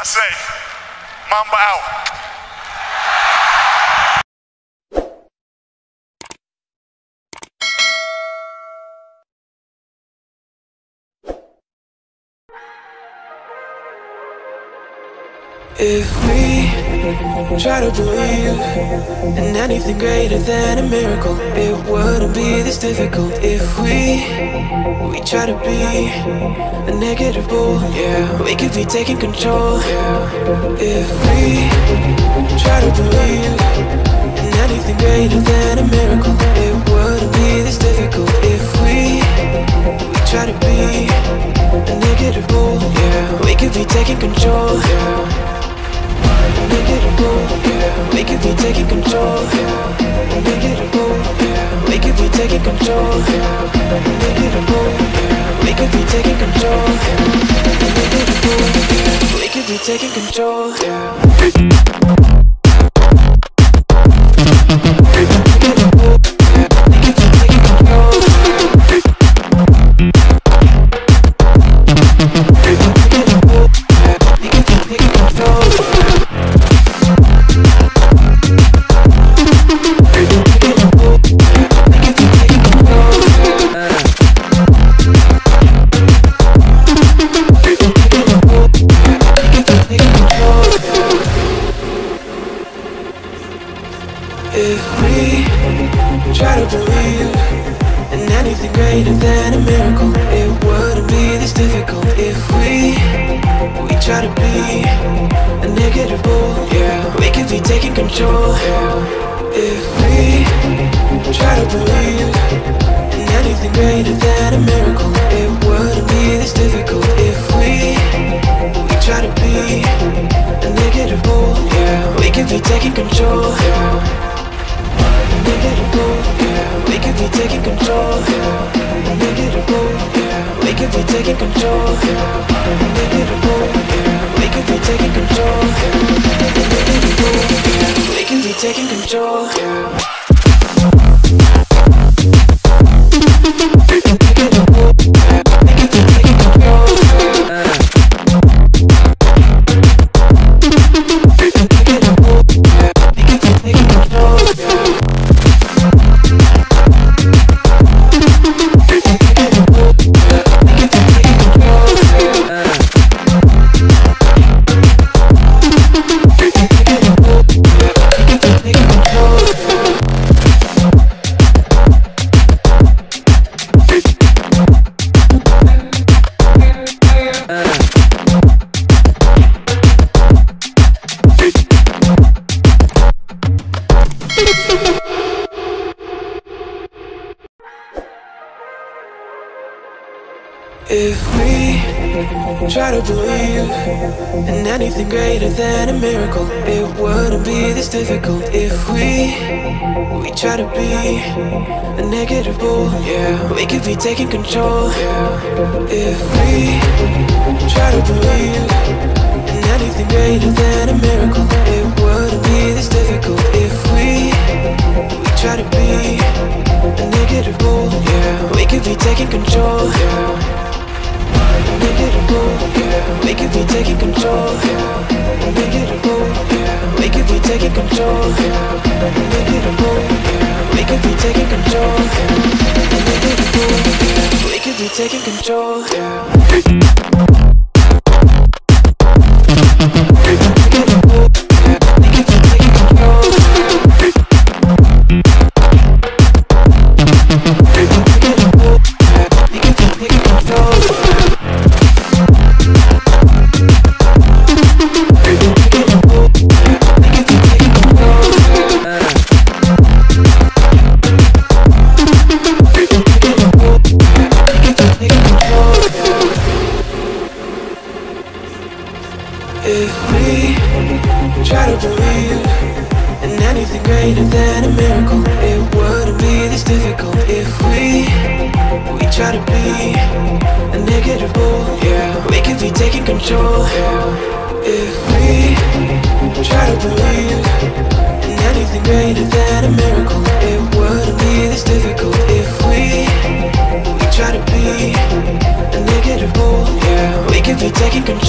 I say, Mamba out. If we try to believe in anything greater than a miracle, it wouldn't be this difficult. If we try to be a negative bull, yeah, we could be taking control, yeah. If we try to believe in anything greater than a miracle, it wouldn't be this difficult. If we try to be a negative bull, yeah, we could be taking control, yeah. Negative bull, yeah. We could be taking control, yeah. Negative bull, yeah. We could be taking control, yeah. Negative bull, yeah. We could be taking control, yeah. Negative bull, yeah. We could be taking control, yeah. If we try to believe in anything greater than a miracle, it wouldn't be this difficult. If we try to be a negative bull, yeah, we could be taking control, yeah. If we try to believe in anything greater than a miracle, it wouldn't be this difficult. If we try to be a negative bull, yeah, we could be taking control, yeah. Negative bull, yeah. We could be taking control, yeah. Negative bull, yeah. We could be taking control, yeah. Negative bull, yeah. We could be taking control, yeah. Negative bull, yeah. We could be taking control, yeah. Negative bull, yeah. We could be taking control, yeah. Negative bull, yeah. We could be taking control, yeah. If we try to believe in anything greater than a miracle, it wouldn't be this difficult. If we try to be a negative bull, yeah, we could be taking control, yeah. If we try to believe in anything greater than a miracle, it wouldn't be this difficult. If we try to be a negative bull, yeah, we could be taking control, yeah. Negative bull, yeah. We could be taking control, yeah. Negative bull, yeah. We could be taking control, yeah. Negative bull, yeah. We could be taking control, yeah. Negative bull, yeah. We could be taking control, yeah. Negative bull, yeah. We could be taking control, yeah. Negative bull, yeah. We could be taking control, yeah. If we try to believe in anything greater than a miracle, it wouldn't be this difficult. If we try to be a negative bull, yeah, we could be taking control, yeah. If we try to believe in anything greater than a miracle, it wouldn't be this difficult. If we try to be a negative bull, yeah, we could be taking control.